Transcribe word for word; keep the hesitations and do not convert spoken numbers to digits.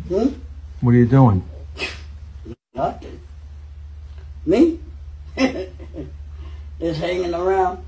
Hmm? What are you doing? Nothing. Me? Just hanging around.